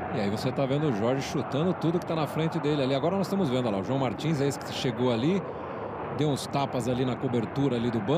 E aí você tá vendo o Jorge chutando tudo que tá na frente dele ali. Agora nós estamos vendo, olha lá, o João Martins é esse que chegou ali, deu uns tapas ali na cobertura ali do banco.